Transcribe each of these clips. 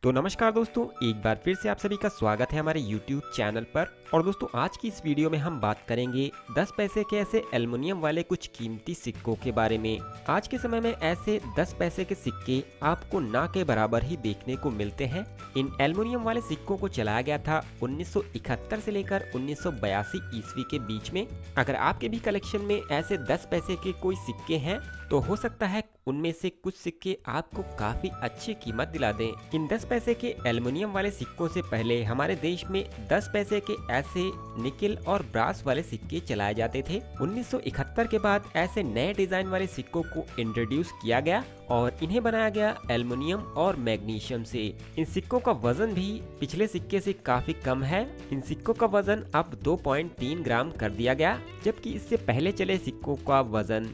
तो नमस्कार दोस्तों, एक बार फिर से आप सभी का स्वागत है हमारे YouTube चैनल पर। और दोस्तों आज की इस वीडियो में हम बात करेंगे 10 पैसे के ऐसे एल्युमिनियम वाले कुछ कीमती सिक्कों के बारे में। आज के समय में ऐसे 10 पैसे के सिक्के आपको ना के बराबर ही देखने को मिलते हैं। इन एल्युमिनियम वाले सिक्कों को चलाया गया था 1971 से लेकर 1982 ईस्वी के बीच में। अगर आपके भी कलेक्शन में ऐसे 10 पैसे के कोई सिक्के हैं तो हो सकता है उनमें से कुछ सिक्के आपको काफी अच्छी कीमत दिला दें। इन 10 पैसे के एल्युमिनियम वाले सिक्कों से पहले हमारे देश में 10 पैसे के ऐसे निकेल और ब्रास वाले सिक्के चलाए जाते थे। 1971 के बाद ऐसे नए डिजाइन वाले सिक्कों को इंट्रोड्यूस किया गया और इन्हें बनाया गया एल्युमिनियम और मैग्नीशियम से। इन सिक्कों का वजन भी पिछले सिक्के से काफी कम है। इन सिक्कों का वजन अब 2.3 ग्राम कर दिया गया, जबकि इससे पहले चले सिक्कों का वजन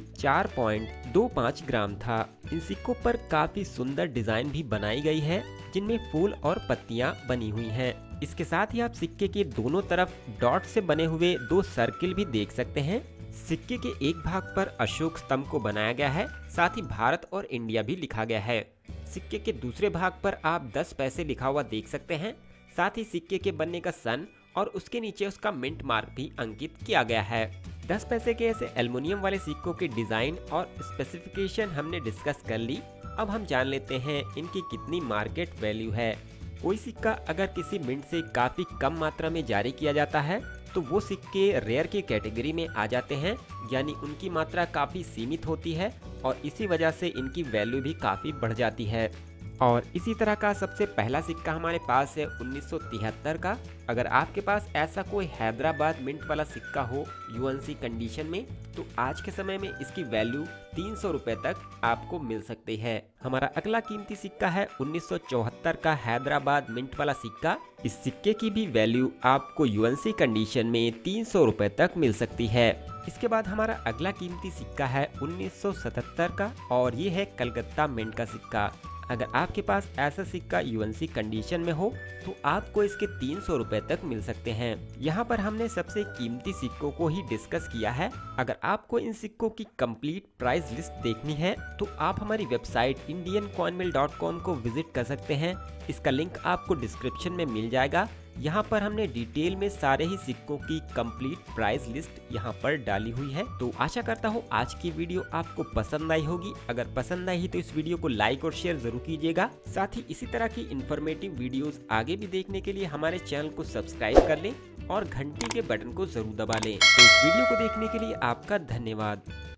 4.25 ग्राम था। इन सिक्कों पर काफी सुंदर डिजाइन भी बनाई गई है, जिनमें फूल और पत्तियां बनी हुई हैं। इसके साथ ही आप सिक्के के दोनों तरफ डॉट से बने हुए 2 सर्किल भी देख सकते हैं। सिक्के के एक भाग पर अशोक स्तंभ को बनाया गया है, साथ ही भारत और इंडिया भी लिखा गया है। सिक्के के दूसरे भाग पर आप 10 पैसे लिखा हुआ देख सकते हैं। साथ ही सिक्के के बनने का सन और उसके नीचे उसका मिंट मार्क भी अंकित किया गया है। 10 पैसे के ऐसे एल्युमिनियम वाले सिक्कों के डिजाइन और स्पेसिफिकेशन हमने डिस्कस कर ली। अब हम जान लेते हैं इनकी कितनी मार्केट वैल्यू है। कोई सिक्का अगर किसी मिंट से काफी कम मात्रा में जारी किया जाता है तो वो सिक्के रेयर की कैटेगरी में आ जाते हैं, यानी उनकी मात्रा काफी सीमित होती है और इसी वजह से इनकी वैल्यू भी काफी बढ़ जाती है। और इसी तरह का सबसे पहला सिक्का हमारे पास है 1973 का। अगर आपके पास ऐसा कोई हैदराबाद मिंट वाला सिक्का हो यूएनसी कंडीशन में, तो आज के समय में इसकी वैल्यू 300 रुपए तक आपको मिल सकती है। हमारा अगला कीमती सिक्का है 1974 का हैदराबाद मिंट वाला सिक्का। इस सिक्के की भी वैल्यू आपको यूएनसी कंडीशन में 300 रुपए तक मिल सकती है। इसके बाद हमारा अगला कीमती सिक्का है 1977 का और ये है कलकत्ता मिंट का सिक्का। अगर आपके पास ऐसा सिक्का यूएनसी कंडीशन में हो तो आपको इसके 300 रुपए तक मिल सकते हैं। यहाँ पर हमने सबसे कीमती सिक्कों को ही डिस्कस किया है। अगर आपको इन सिक्कों की कंप्लीट प्राइस लिस्ट देखनी है तो आप हमारी वेबसाइट indiancoinmill.com को विजिट कर सकते हैं। इसका लिंक आपको डिस्क्रिप्शन में मिल जाएगा। यहाँ पर हमने डिटेल में सारे ही सिक्कों की कंप्लीट प्राइस लिस्ट यहाँ पर डाली हुई है। तो आशा करता हूँ आज की वीडियो आपको पसंद आई होगी। अगर पसंद आई तो इस वीडियो को लाइक और शेयर जरूर कीजिएगा। साथ ही इसी तरह की इंफॉर्मेटिव वीडियोस आगे भी देखने के लिए हमारे चैनल को सब्सक्राइब कर लें और घंटी के बटन को जरूर दबा लें। तो इस वीडियो को देखने के लिए आपका धन्यवाद।